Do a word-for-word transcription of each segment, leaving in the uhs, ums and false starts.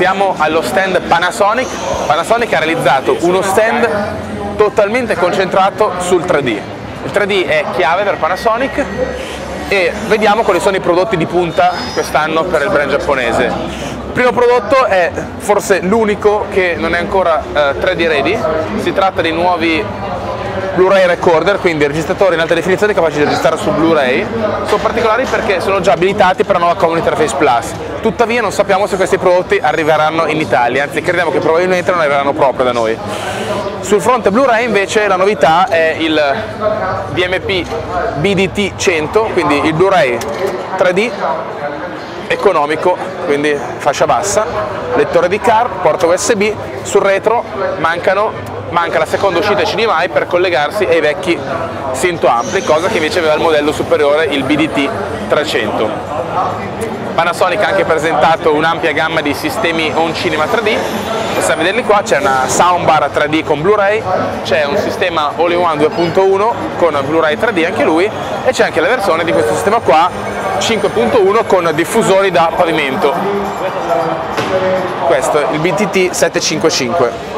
Siamo allo stand Panasonic. Panasonic ha realizzato uno stand totalmente concentrato sul tre D. Il tre D è chiave per Panasonic e vediamo quali sono i prodotti di punta quest'anno per il brand giapponese. Il primo prodotto è forse l'unico che non è ancora eh, tre D ready, si tratta di nuovi Blu-ray recorder, quindi registratori in alta definizione capaci di registrare su Blu-ray. Sono particolari perché sono già abilitati per la nuova Common Interface Plus, tuttavia non sappiamo se questi prodotti arriveranno in Italia, anzi crediamo che probabilmente non arriveranno proprio da noi. Sul fronte Blu-ray invece la novità è il D M P B D T cento, quindi il Blu-ray tre D economico, quindi fascia bassa, lettore di card, porta U S B, sul retro mancano manca la seconda uscita H D M I per collegarsi ai vecchi Synto ampli, cosa che invece aveva il modello superiore, il B D T trecento. Panasonic ha anche presentato un'ampia gamma di sistemi Home Cinema tre D, possiamo vederli qua, c'è una soundbar tre D con Blu-ray, c'è un sistema All-in-One due punto uno con Blu-ray tre D anche lui, e c'è anche la versione di questo sistema qua cinque punto uno con diffusori da pavimento. Questo è il B T T settecentocinquantacinque.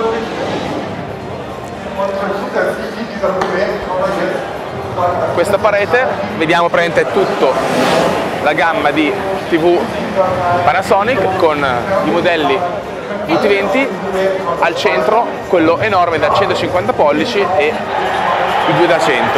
Questa parete vediamo praticamente tutta la gamma di tivù Panasonic con i modelli U T venti, al centro quello enorme da centocinquanta pollici e i due da cento.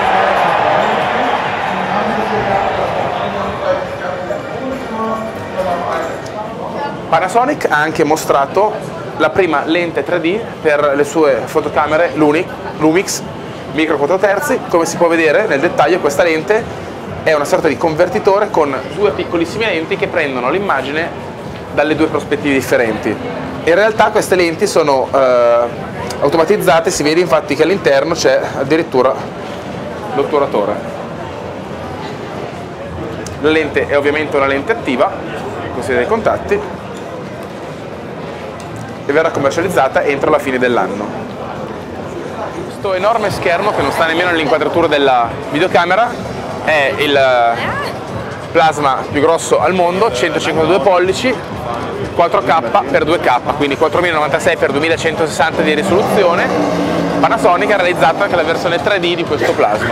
Panasonic ha anche mostrato la prima lente tre D per le sue fotocamere Lumix micro quattro terzi. Come si può vedere nel dettaglio, questa lente è una sorta di convertitore con due piccolissime lenti che prendono l'immagine dalle due prospettive differenti. In realtà queste lenti sono eh, automatizzate, si vede infatti che all'interno c'è addirittura l'otturatore. La lente è ovviamente una lente attiva, come si vede dai contatti, e verrà commercializzata entro la fine dell'anno. Questo enorme schermo, che non sta nemmeno nell'inquadratura della videocamera, è il plasma più grosso al mondo, centocinquantadue pollici, quattro K per due K, quindi quattromilanovantasei per duemilacentosessanta di risoluzione. Panasonic ha realizzato anche la versione tre D di questo plasma.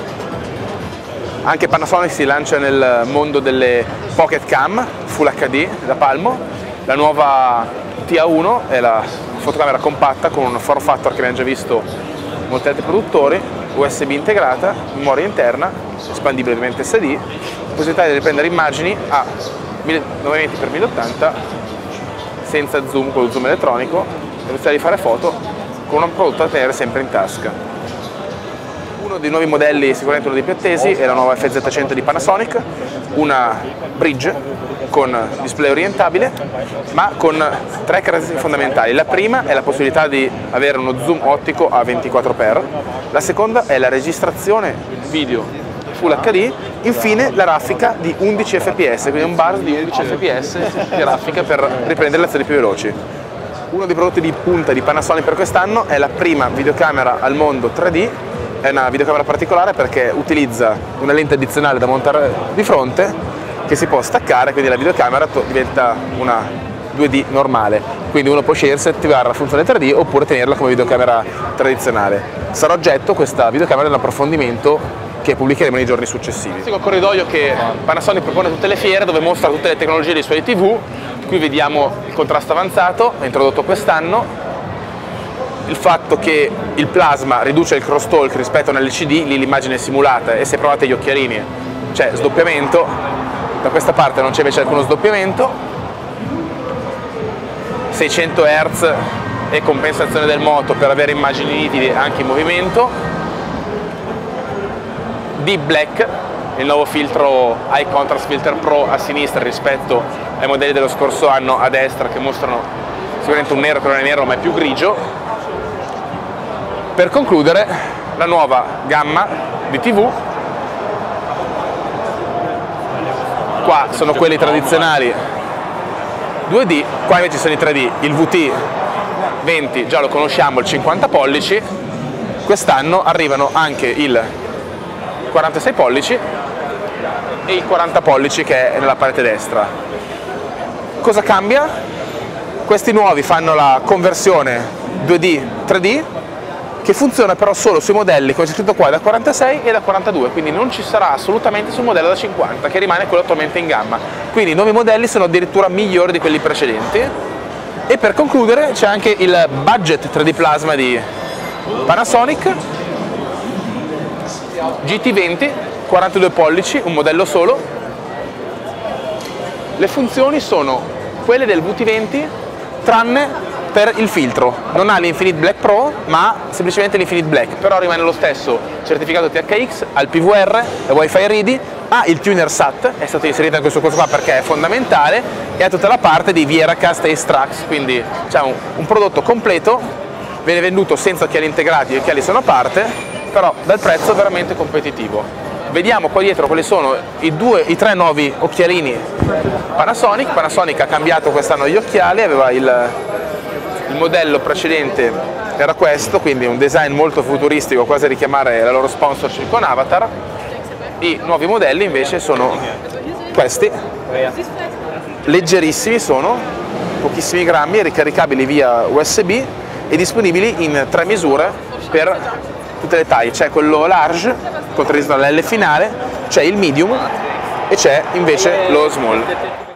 Anche Panasonic si lancia nel mondo delle Pocket Cam Full H D da palmo. La nuova T A uno è la fotocamera compatta con un form factor che abbiamo già visto molti altri produttori, U S B integrata, memoria interna, espandibile ovviamente S D, possibilità di riprendere immagini a millenovecento per mille ottanta senza zoom, con lo zoom elettronico, e possibilità di fare foto con un prodotto da tenere sempre in tasca. Uno dei nuovi modelli, sicuramente uno dei più attesi, è la nuova F Z cento di Panasonic, una bridge con display orientabile, ma con tre caratteristiche fondamentali. La prima è la possibilità di avere uno zoom ottico a ventiquattro per, la seconda è la registrazione video Full H D, infine la raffica di undici F P S, quindi un burst di undici F P S di raffica per riprendere le azioni più veloci. Uno dei prodotti di punta di Panasonic per quest'anno è la prima videocamera al mondo tre D. È una videocamera particolare perché utilizza una lente addizionale da montare di fronte che si può staccare, quindi la videocamera diventa una due D normale, quindi uno può scegliere se attivare la funzione tre D oppure tenerla come videocamera tradizionale. Sarà oggetto questa videocamera di un approfondimento che pubblicheremo nei giorni successivi. Il corridoio che Panasonic propone a tutte le fiere, dove mostra tutte le tecnologie dei suoi tivù. Qui vediamo il contrasto avanzato, introdotto quest'anno, il fatto che il plasma riduce il crosstalk rispetto a un L C D, lì l'immagine è simulata, e se provate gli occhialini c'è sdoppiamento, da questa parte non c'è invece alcuno sdoppiamento, seicento hertz e compensazione del moto per avere immagini nitide anche in movimento, Deep Black, il nuovo filtro High Contrast Filter Pro a sinistra rispetto ai modelli dello scorso anno a destra, che mostrano sicuramente un nero che non è nero ma è più grigio. Per concludere, la nuova gamma di tivù, qua sono quelli tradizionali due D, qua invece sono i tre D, il V T venti già lo conosciamo, il cinquanta pollici, quest'anno arrivano anche il quarantasei pollici e i quaranta pollici che è nella parte destra. Cosa cambia? Questi nuovi fanno la conversione due D tre D, che funziona però solo sui modelli, come c'è scritto qua, da quarantasei e da quarantadue, quindi non ci sarà assolutamente sul modello da cinquanta, che rimane quello attualmente in gamma. Quindi i nuovi modelli sono addirittura migliori di quelli precedenti. E per concludere c'è anche il budget tre D plasma di Panasonic, G T venti, quarantadue pollici, un modello solo. Le funzioni sono quelle del V T venti, tranne per il filtro. Non ha l'Infinite Black Pro, ma semplicemente l'Infinite Black, però rimane lo stesso certificato T H X, ha il P V R, è Wi-Fi ready, ha il tuner S A T, è stato inserito in questo corso qua perché è fondamentale, e ha tutta la parte di Vieracast e Strax, quindi c'è un, un prodotto completo, viene venduto senza occhiali integrati, gli occhiali sono a parte, però dal prezzo veramente competitivo. Vediamo qua dietro quali sono i, due, i tre nuovi occhialini Panasonic. Panasonic ha cambiato quest'anno gli occhiali, aveva il, il modello precedente era questo, quindi un design molto futuristico, quasi a richiamare la loro sponsorship con Avatar. I nuovi modelli invece sono questi, leggerissimi sono, pochissimi grammi, ricaricabili via U S B e disponibili in tre misure per tutte le taglie. C'è quello large con tradizionale L finale, c'è il medium e c'è invece lo small.